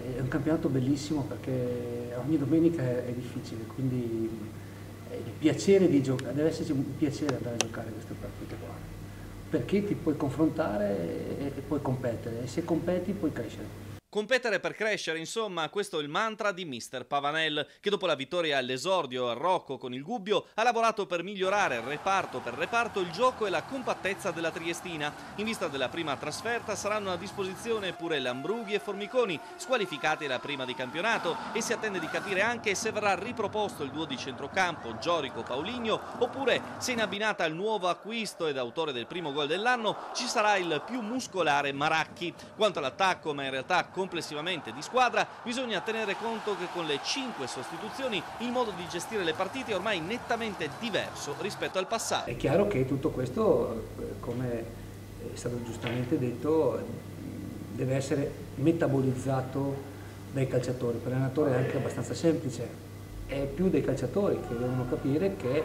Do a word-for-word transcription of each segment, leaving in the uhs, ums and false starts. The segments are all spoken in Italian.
è un campionato bellissimo perché ogni domenica è, è difficile, quindi il piacere di giocare, deve esserci un piacere andare a giocare queste partite qua, perché ti puoi confrontare e, e puoi competere, e se competi puoi crescere. Competere per crescere, insomma, questo è il mantra di mister Pavanel, che dopo la vittoria all'esordio a Rocco con il Gubbio ha lavorato per migliorare reparto per reparto il gioco e la compattezza della Triestina. In vista della prima trasferta saranno a disposizione pure Lambrughi e Formiconi, squalificati alla prima di campionato, e si attende di capire anche se verrà riproposto il duo di centrocampo Giorico-Paulinho, oppure se in abbinata al nuovo acquisto ed autore del primo gol dell'anno ci sarà il più muscolare Maracchi. Quanto all'attacco, ma in realtà complessivamente di squadra, bisogna tenere conto che con le cinque sostituzioni il modo di gestire le partite è ormai nettamente diverso rispetto al passato. È chiaro che tutto questo, come è stato giustamente detto, deve essere metabolizzato dai calciatori. Per l'allenatore è anche abbastanza semplice, è più dei calciatori che devono capire che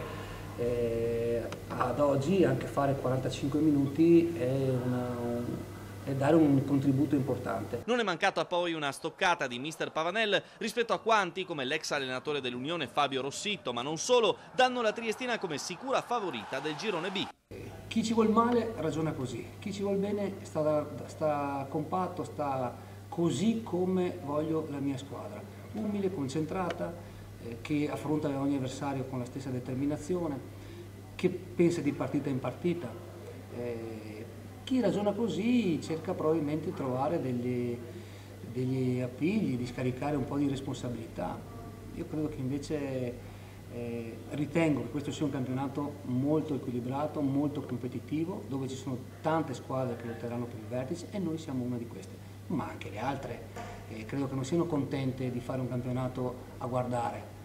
eh, ad oggi anche fare quarantacinque minuti è una, e dare un contributo importante. Non è mancata poi una stoccata di mister Pavanel rispetto a quanti, come l'ex allenatore dell'Unione Fabio Rossitto, ma non solo, danno la Triestina come sicura favorita del girone B. Chi ci vuol male ragiona così, chi ci vuol bene sta, sta compatto, sta così come voglio la mia squadra, umile, concentrata, eh, che affronta ogni avversario con la stessa determinazione, che pensa di partita in partita. Eh, Chi ragiona così cerca probabilmente di trovare degli, degli appigli, di scaricare un po' di responsabilità. Io credo che invece eh, ritengo che questo sia un campionato molto equilibrato, molto competitivo, dove ci sono tante squadre che lotteranno per il vertice e noi siamo una di queste, ma anche le altre. Eh, credo che non siano contente di fare un campionato a guardare.